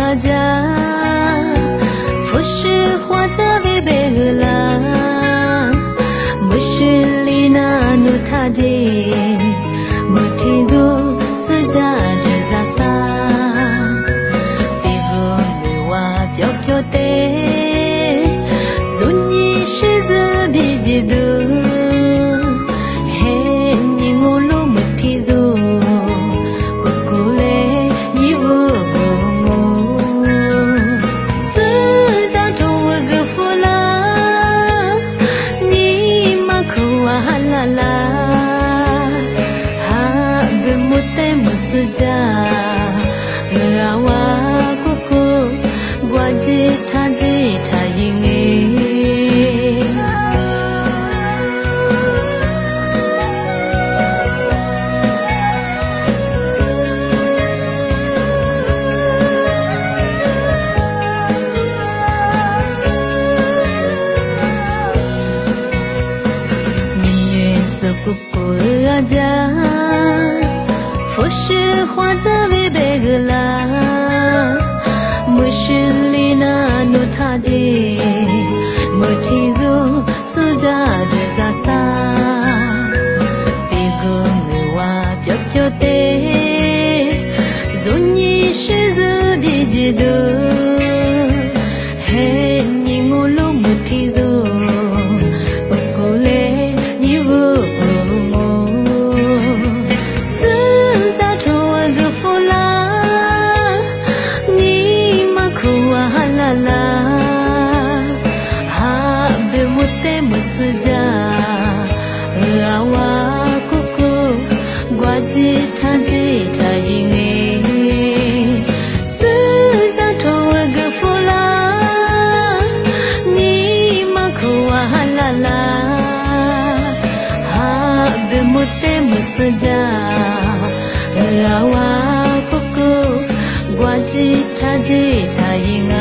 家，不是花在为别个啦，不是里那努他姐，不提住是家的啥啥，别个你话飘飘的，做你是子别记得。不是花在为别个啦，不是里那努他姐，不提住是家的啥啥，别个你话飘飘的，做你是子别记得，嘿你我路不提住。Saja lawa kuku gwaji taji tayinga